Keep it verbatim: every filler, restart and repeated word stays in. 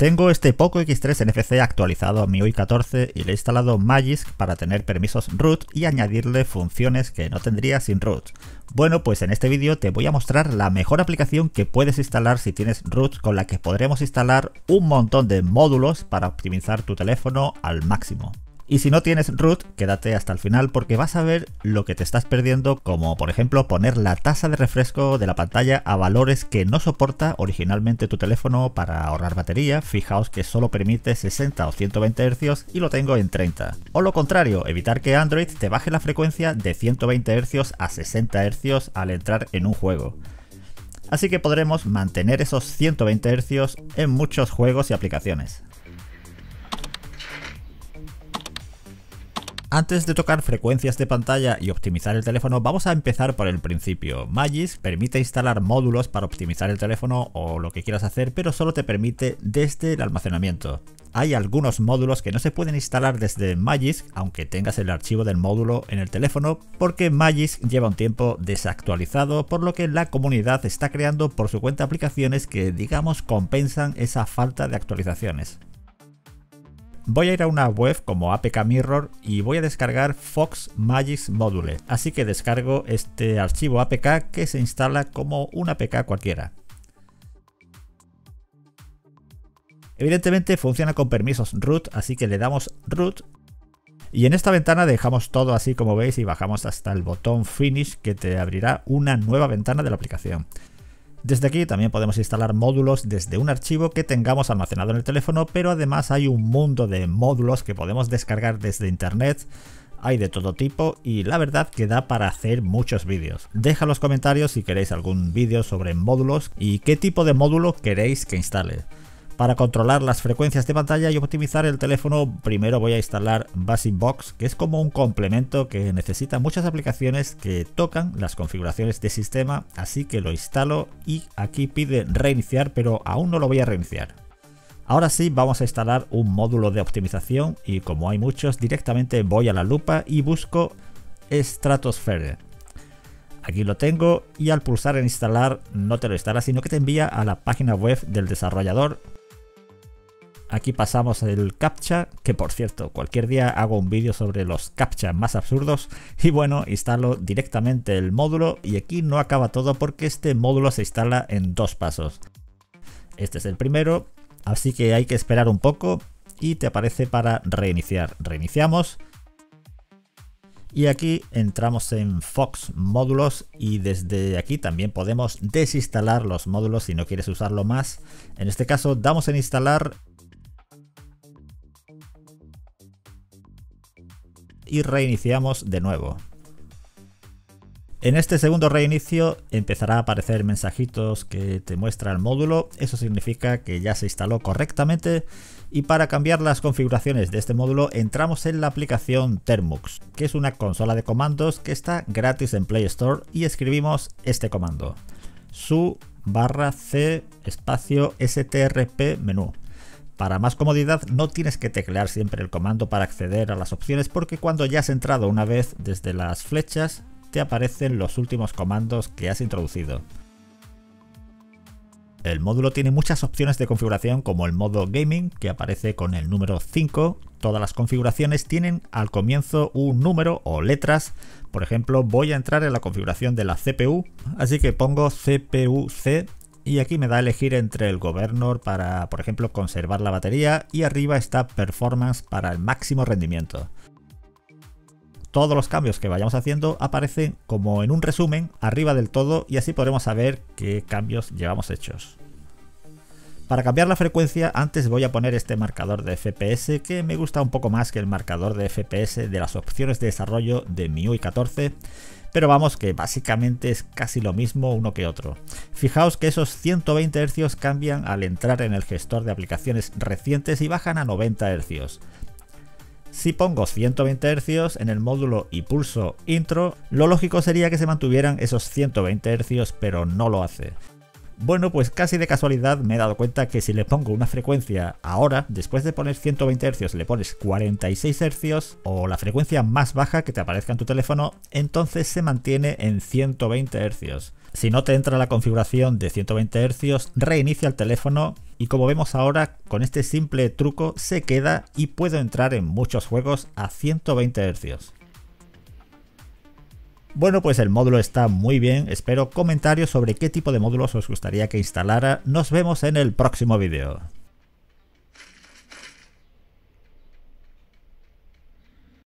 Tengo este Poco equis tres N F C actualizado a M I U I catorce y le he instalado Magisk para tener permisos root y añadirle funciones que no tendría sin root. Bueno, pues en este vídeo te voy a mostrar la mejor aplicación que puedes instalar si tienes root, con la que podremos instalar un montón de módulos para optimizar tu teléfono al máximo. Y si no tienes root, quédate hasta el final porque vas a ver lo que te estás perdiendo, como por ejemplo poner la tasa de refresco de la pantalla a valores que no soporta originalmente tu teléfono para ahorrar batería. Fijaos que solo permite sesenta o ciento veinte hercios y lo tengo en treinta. O lo contrario, evitar que Android te baje la frecuencia de ciento veinte hercios a sesenta hercios al entrar en un juego. Así que podremos mantener esos ciento veinte hercios en muchos juegos y aplicaciones. Antes de tocar frecuencias de pantalla y optimizar el teléfono, vamos a empezar por el principio. Magisk permite instalar módulos para optimizar el teléfono o lo que quieras hacer, pero solo te permite desde el almacenamiento. Hay algunos módulos que no se pueden instalar desde Magisk, aunque tengas el archivo del módulo en el teléfono, porque Magisk lleva un tiempo desactualizado, por lo que la comunidad está creando por su cuenta aplicaciones que, digamos, compensan esa falta de actualizaciones. Voy a ir a una web como A P K Mirror y voy a descargar Fox Magisk Module, así que descargo este archivo A P K que se instala como una A P K cualquiera. Evidentemente funciona con permisos root, así que le damos root y en esta ventana dejamos todo así como veis y bajamos hasta el botón Finish, que te abrirá una nueva ventana de la aplicación. Desde aquí también podemos instalar módulos desde un archivo que tengamos almacenado en el teléfono, pero además hay un mundo de módulos que podemos descargar desde internet. Hay de todo tipo y la verdad que da para hacer muchos vídeos. Deja en los comentarios si queréis algún vídeo sobre módulos y qué tipo de módulo queréis que instale. Para controlar las frecuencias de pantalla y optimizar el teléfono, primero voy a instalar BasicBox, que es como un complemento que necesita muchas aplicaciones que tocan las configuraciones de sistema, así que lo instalo y aquí pide reiniciar, pero aún no lo voy a reiniciar. Ahora sí, vamos a instalar un módulo de optimización y como hay muchos, directamente voy a la lupa y busco Stratosphere. Aquí lo tengo y al pulsar en instalar no te lo instala, sino que te envía a la página web del desarrollador. Aquí pasamos el captcha, que por cierto, cualquier día hago un vídeo sobre los captcha más absurdos. Y bueno, instalo directamente el módulo y aquí no acaba todo porque este módulo se instala en dos pasos. Este es el primero, así que hay que esperar un poco y te aparece para reiniciar. Reiniciamos. Y aquí entramos en Fox Módulos y desde aquí también podemos desinstalar los módulos si no quieres usarlo más. En este caso damos en instalar y reiniciamos de nuevo. En este segundo reinicio empezará a aparecer mensajitos que te muestra el módulo. Eso significa que ya se instaló correctamente. Y para cambiar las configuraciones de este módulo entramos en la aplicación Termux, que es una consola de comandos que está gratis en Play Store, y escribimos este comando: su barra c espacio strp menú. Para más comodidad no tienes que teclear siempre el comando para acceder a las opciones, porque cuando ya has entrado una vez desde las flechas te aparecen los últimos comandos que has introducido. El módulo tiene muchas opciones de configuración, como el modo gaming, que aparece con el número cinco. Todas las configuraciones tienen al comienzo un número o letras. Por ejemplo, voy a entrar en la configuración de la C P U, así que pongo C P U C y aquí me da a elegir entre el governor para, por ejemplo, conservar la batería, y arriba está performance para el máximo rendimiento. Todos los cambios que vayamos haciendo aparecen como en un resumen arriba del todo y así podremos saber qué cambios llevamos hechos. Para cambiar la frecuencia, antes voy a poner este marcador de F P S, que me gusta un poco más que el marcador de F P S de las opciones de desarrollo de M I U I catorce, pero vamos, que básicamente es casi lo mismo uno que otro. Fijaos que esos ciento veinte hercios cambian al entrar en el gestor de aplicaciones recientes y bajan a noventa hercios. Si pongo ciento veinte hercios en el módulo y pulso intro, lo lógico sería que se mantuvieran esos ciento veinte hercios, pero no lo hace. Bueno, pues casi de casualidad me he dado cuenta que si le pongo una frecuencia ahora, después de poner ciento veinte hercios le pones cuarenta y seis hercios o la frecuencia más baja que te aparezca en tu teléfono, entonces se mantiene en ciento veinte hercios. Si no te entra la configuración de ciento veinte hercios, reinicia el teléfono y como vemos ahora, con este simple truco se queda y puedo entrar en muchos juegos a ciento veinte hercios. Bueno, pues el módulo está muy bien, espero comentarios sobre qué tipo de módulos os gustaría que instalara. Nos vemos en el próximo vídeo.